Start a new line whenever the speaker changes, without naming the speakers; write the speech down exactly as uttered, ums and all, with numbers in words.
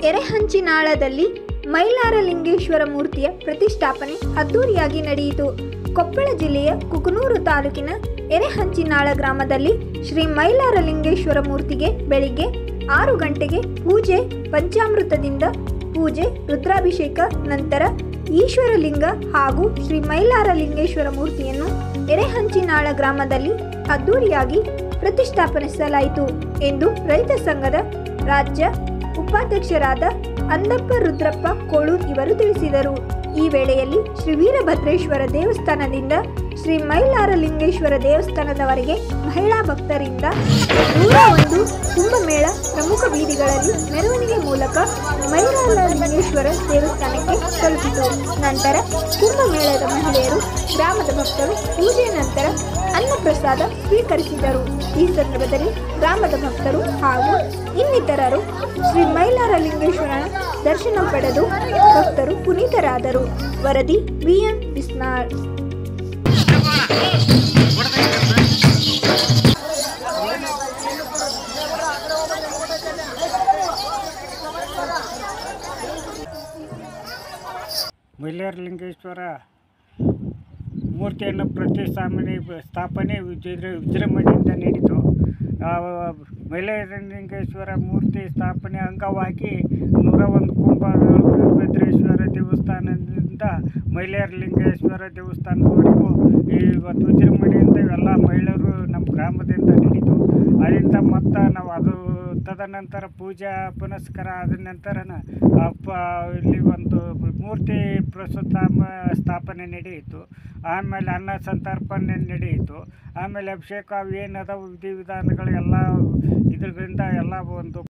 ಎರೆಹಂಚಿನಾಳದಲ್ಲಿ ಮೈಲಾರಲಿಂಗೇಶ್ವರ ಮೂರ್ತಿಯ ಪ್ರತಿಷ್ಠಾಪನೆ ಅದ್ದೂರಿಯಾಗಿ ನಡೆಯಿತು. ಕೊಪ್ಪಳ ಜಿಲ್ಲೆಯ ಕುಕನೂರು ತಾಲೂಕಿನ ಎರೆಹಂಚಿನಾಳ ಗ್ರಾಮದಲ್ಲಿ ಶ್ರೀ ಮೈಲಾರಲಿಂಗೇಶ್ವರ ಮೂರ್ತಿಗೆ ಬೆಳಿಗ್ಗೆ ಆರು ಗಂಟೆಗೆ ಪೂಜೆ, ಪಂಚಾಮೃತದಿಂದ ಪೂಜೆ, ರುದ್ರಾಭಿಷೇಕ ನಂತರ ಈಶ್ವರಲಿಂಗ ಹಾಗೂ ಶ್ರೀ ಮೈಲಾರಲಿಂಗೇಶ್ವರ ಮೂರ್ತಿಯನ್ನು ಎರೆಹಂಚಿನಾಳ ಗ್ರಾಮದಲ್ಲಿ ಅದ್ದೂರಿಯಾಗಿ ಪ್ರತಿಷ್ಠಾಪನಿಸಲಾಯಿತು ಎಂದು ರೈತ ಸಂಘದ ರಾಜ್ಯ ಉಪಾಧ್ಯಕ್ಷರಾದ ಅಂದಪ್ಪ ರುದ್ರಪ್ಪ ಕೋಳೂರ್ ಇವರು ತಿಳಿಸಿದರು. ಈ ವೇಳೆಯಲ್ಲಿ ಶ್ರೀ ವೀರಭದ್ರೇಶ್ವರ ದೇವಸ್ಥಾನದಿಂದ ಶ್ರೀ ಮೈಲಾರಲಿಂಗೇಶ್ವರ ದೇವಸ್ಥಾನದವರೆಗೆ ಮಹಿಳಾ ಭಕ್ತರಿಂದ ನೂರ ಒಂದು ಕುಂಭಮೇಳ ಪ್ರಮುಖ ಬೀದಿಗಳಲ್ಲಿ ಮೆರವಣಿಗೆ ಮೂಲಕ ಮೈಲಾರಲಿಂಗೇಶ್ವರ ದೇವಸ್ಥಾನಕ್ಕೆ ತಲುಪಿತು. ನಂತರ ಕುಂಭಮೇಳದ ಮಹಿಳೆಯರು, ಗ್ರಾಮದ ಭಕ್ತರು ಪೂಜೆ ನಂತರ ಅನ್ನಪ್ರಸಾದ ಸ್ವೀಕರಿಸಿದರು. ಈ ಸಂದರ್ಭದಲ್ಲಿ ಗ್ರಾಮದ ಭಕ್ತರು ಹಾಗೂ ಇನ್ನಿತರರು ಶ್ರೀ ಮೈಲಾರಲಿಂಗೇಶ್ವರನ ದರ್ಶನ ಪಡೆದು ಭಕ್ತರು ಪುನೀತರಾದರು. ವರದಿ ವಿಎಂ ಬಿಸ್ನಾಳ್.
ಮೈಲಾರಲಿಂಗೇಶ್ವರ ಮೂರ್ತಿಯನ್ನು ಪ್ರತಿಷ್ಠಾಪನೆ ಸ್ಥಾಪನೆ ವಿಜೃ ವಿಜೃಂಭಣೆಯಿಂದ ನಡೆಯಿತು. ಮೈಲಾರಲಿಂಗೇಶ್ವರ ಮೂರ್ತಿ ಸ್ಥಾಪನೆ ಅಂಗವಾಗಿ ನೂರ ಒಂದು ಕುಂಭ ವೀರಭದ್ರೇಶ್ವರ ದೇವಸ್ಥಾನದಿಂದ ಮೈಲಾರಲಿಂಗೇಶ್ವರ ದೇವಸ್ಥಾನದವರೆಗೂ ಇವತ್ತು ವಿಜೃಂಭಣೆಯಿಂದ ಎಲ್ಲ ಮಹಿಳೆಯರು ನಮ್ಮ ಗ್ರಾಮದಿಂದ ನಡೆಯಿತು. ಅಲ್ಲಿಂದ ಮತ್ತು ನಾವು ಅದು ತದನಂತರ ಪೂಜಾ ಪುನಸ್ಕಾರ ಆದ ನಂತರ ಪ ಇಲ್ಲಿ ಒಂದು ಮೂರ್ತಿ ಪ್ರಸ್ತುತ ಸ್ಥಾಪನೆ ನಡೆಯಿತು. ಆಮೇಲೆ ಅನ್ನ ಸಂತರ್ಪಣೆ ನಡೆಯಿತು. ಆಮೇಲೆ ಅಭಿಷೇಕ ಏನದ ವಿಧಿ ವಿಧಾನಗಳು ಎಲ್ಲ ಇದರಿಂದ ಎಲ್ಲ ಒಂದು